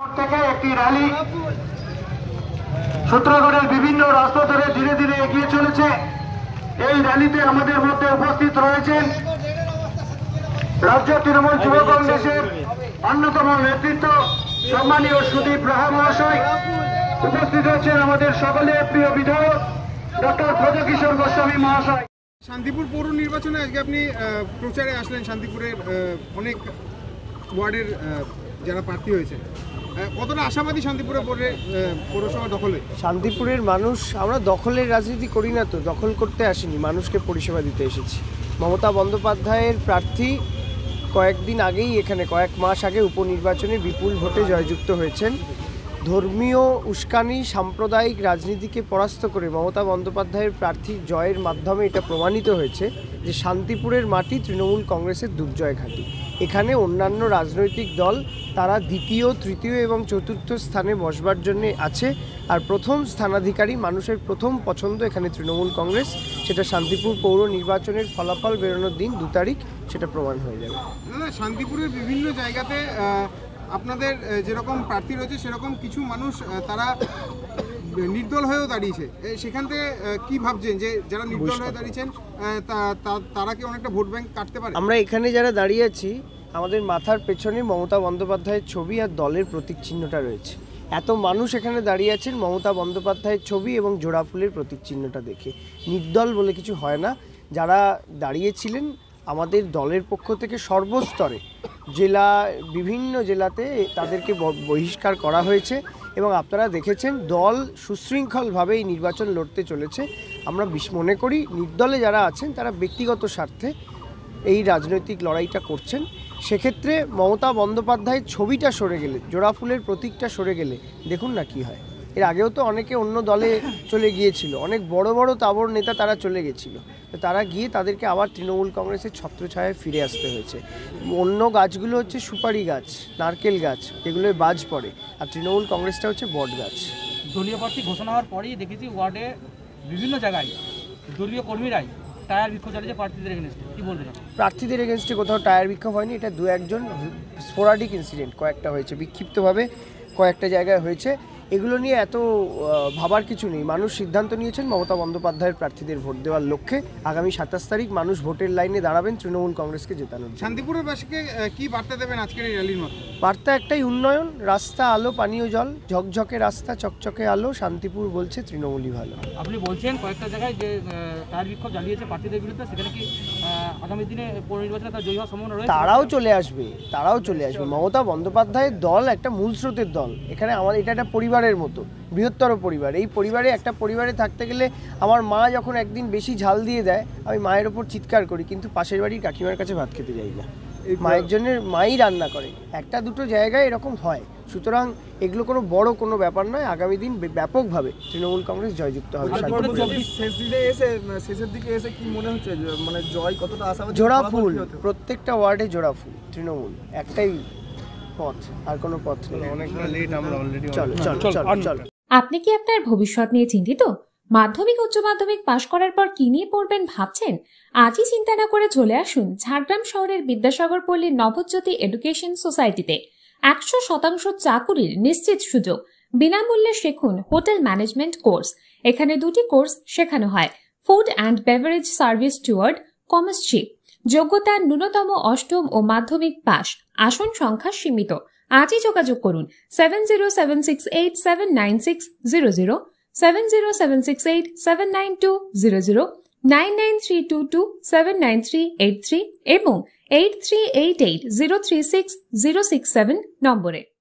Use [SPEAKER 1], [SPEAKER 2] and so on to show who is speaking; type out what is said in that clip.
[SPEAKER 1] থেকে একটি র্যালি সূত্রগড়ের বিভিন্ন রাস্তা ধরে ধীরে ধীরে এগিয়ে চলেছে। এই র্যালিতে আমাদের মধ্যে উপস্থিত রয়েছেন রাজ্য তৃণমূল যুব কংগ্রেসের অন্যতম নেতৃত্ব সম্মানীয় সুদীপ রাহা মহাশয়। উপস্থিত রয়েছেন আমাদের সকলের প্রিয় বিধায়ক ডক্টর ব্রজকিশোর গোস্বামী মহাশয়।
[SPEAKER 2] শান্তিপুর পৌর নির্বাচনে আজকে আপনি প্রচারে আসলেন। শান্তিপুরের অনেক ওয়ার্ডের যারা প্রার্থী হয়েছে, কতটা আশাবাদী শান্তিপুরে পৌরসভা দখলে?
[SPEAKER 3] শান্তিপুরের মানুষ, আমরা দখলের রাজনীতি করি না, তো দখল করতে আসিনি, মানুষকে পরিষেবা দিতে এসেছি। মমতা বন্দ্যোপাধ্যায়ের প্রার্থী কয়েকদিন আগেই এখানে কয়েক মাস আগে উপনির্বাচনে বিপুল ভোটে জয়যুক্ত হয়েছেন। ধর্মীয় উস্কানি সাম্প্রদায়িক রাজনীতিকে পরাস্ত করে মমতা বন্দ্যোপাধ্যায়ের প্রার্থীর জয়ের মাধ্যমে এটা প্রমাণিত হয়েছে যে শান্তিপুরের মাটি তৃণমূল কংগ্রেসের দুর্জয় ঘাঁটি। এখানে অন্যান্য রাজনৈতিক দল তারা দ্বিতীয়, তৃতীয় এবং চতুর্থ স্থানে বসবার জন্য আছে, আর প্রথম স্থানাধিকারী, মানুষের প্রথম পছন্দ এখানে তৃণমূল কংগ্রেস। সেটা শান্তিপুর পৌর নির্বাচনের ফলাফল বেরোনোর দিন 2 তারিখ সেটা প্রমাণ হয়ে যাবে।
[SPEAKER 2] শান্তিপুরের বিভিন্ন জায়গাতে আপনাদের যেরকম প্রার্থী রয়েছে সেরকম কিছু মানুষ তারা নির্দল হয়েও দাঁড়িয়েছে। সেখান থেকে কি ভাবছেন যে যারা নির্দল হয়ে দাঁড়িয়েছেন তারা কি অনেকটা ভোট ব্যাংক কাটতে পারে?
[SPEAKER 3] আমরা এখানে যারা দাঁড়িয়ে আছি, আমাদের মাথার পেছনে মমতা বন্দ্যোপাধ্যায়ের ছবি আর দলের প্রতীক চিহ্নটা রয়েছে। এত মানুষ এখানে দাঁড়িয়ে আছেন মমতা বন্দ্যোপাধ্যায়ের ছবি এবং জোড়া ফুলের প্রতীক চিহ্নটা দেখে। নির্দল বলে কিছু হয় না। যারা দাঁড়িয়েছিলেন আমাদের দলের পক্ষ থেকে সর্বস্তরে, জেলা, বিভিন্ন জেলাতে তাদেরকে বহিষ্কার করা হয়েছে এবং আপনারা দেখেছেন দল সুশৃঙ্খলভাবে এই নির্বাচন লড়তে চলেছে। আমরা মনে করি নির্দলে যারা আছেন তারা ব্যক্তিগত স্বার্থে এই রাজনৈতিক লড়াইটা করছেন। সেক্ষেত্রে মমতা বন্দ্যোপাধ্যায়ের ছবিটা সরে গেলে, জোড়া ফুলের প্রতীকটা সরে গেলে দেখুন না কি হয়। এর আগেও তো অনেকে অন্য দলে চলে গিয়েছিল, অনেক বড় বড় তাবড় নেতা তারা চলে গেছিল, তো তারা গিয়ে তাদেরকে আবার তৃণমূল কংগ্রেসের ছত্রছায়ায় ফিরে আসতে হয়েছে। অন্য গাছগুলো হচ্ছে সুপারি গাছ, নারকেল গাছ, যেগুলোয় বাজ পড়ে, আর তৃণমূল কংগ্রেসটা হচ্ছে বট গাছ।
[SPEAKER 4] দলীয় প্রার্থী ঘোষণা হওয়ার পরেই দেখেছি ওয়ার্ডে বিভিন্ন জায়গায় দলীয় কর্মীরাই টায়ার বিক্ষোভ চালিয়েছে প্রার্থীদের এগেনস্টে। কি বলবেন?
[SPEAKER 3] প্রার্থীদের এগেনস্টে কোথাও টায়ার বিক্ষোভ হয়নি, এটা 2-1জন স্পোরাডিক ইনসিডেন্ট কয়েকটা হয়েছে, বিক্ষিপ্তভাবে কয়েকটা জায়গায় হয়েছে। এগুলো নিয়ে এত ভাবার কিছু নেই। মানুষ সিদ্ধান্ত নিয়েছেন মমতা বন্দ্যোপাধ্যায়ের প্রার্থীদের ভোট দেওয়ার লক্ষ্যে। আগামী 27 তারিখ মানুষ ভোটের লাইনে দাঁড়াবেন তৃণমূল কংগ্রেসকে জেতানোর।
[SPEAKER 2] শান্তিপুরের বাসীকে কি বার্তা দেবেন আজকের এই র্যালির মধ্যে?
[SPEAKER 3] বার্তা একটাই, উন্নয়ন, রাস্তা, আলো, পানীয় জল, ঝকঝকে রাস্তা, চকচকে আলো, শান্তিপুর বলছে তৃণমূলই ভালো।
[SPEAKER 4] আপনি বলছেন কয়েকটা জায়গায় যে টায়ার বিক্ষোভ জ্বালিয়েছে প্রার্থীদের বিরুদ্ধে, সেখানে কি আগামী দিনে পৌর নির্বাচনে তার জয়ী হওয়ার সম্ভাবনা রয়েছে?
[SPEAKER 3] তারাও চলে আসবে। মমতা বন্দ্যোপাধ্যায়ের দল একটা মূল স্রোতের দল। এখানে আমাদের এটা একটা পরিবারের মতো, বৃহত্তর পরিবার। এই পরিবারে, একটা পরিবারে থাকতে গেলে আমার মা যখন একদিন বেশি ঝাল দিয়ে দেয় আমি মায়ের ওপর চিৎকার করি, কিন্তু পাশের বাড়ির কাকিমার কাছে ভাত খেতে যাই না। মায়ের জন্য মাই রান্না করে। একটা দুটো জায়গায় এরকম হয়, সুতরাং এগুলো কোনো বড় কোনো ব্যাপার নয়। আগামী দিন ব্যাপকভাবে তৃণমূল কংগ্রেস জয়যুক্ত হবে।
[SPEAKER 5] শেষের দিকে এসে কি মনে হচ্ছে, মানে জয় কতটা আশাবাদী?
[SPEAKER 3] জোড়া ফুল, প্রত্যেকটা ওয়ার্ডে জোড়া ফুল। তৃণমূল একটাই পথ, আর কোনো পথ নেই।
[SPEAKER 5] অনেকটা লেট, আমরা অলরেডি
[SPEAKER 3] চলো।
[SPEAKER 6] আপনি কি আপনার ভবিষ্যৎ নিয়ে চিন্তিত? মাধ্যমিক, উচ্চ মাধ্যমিক পাশ করার পর কি নিয়ে পড়বেন ভাবছেন? আজই চিন্তা না করে চলে আসুন ঝাড়গ্রাম শহরের বিদ্যাসাগর পল্লীর নবজ্যোতি এডুকেশন সোসাইটিতে। 100% চাকুরির নিশ্চিত সুযোগ। বিনামূল্যে শিখুন হোটেল ম্যানেজমেন্ট কোর্স। এখানে 2টি কোর্স শেখানো হয়: food and beverage service steward, কমার্সশিপ। যোগ্যতা ন্যূনতম অষ্টম ও মাধ্যমিক পাস। আসন সংখ্যা সীমিত। আজই যোগাযোগ করুন 7076879600, 7076879200, 9932279383 এবং 8388036067 নম্বরে।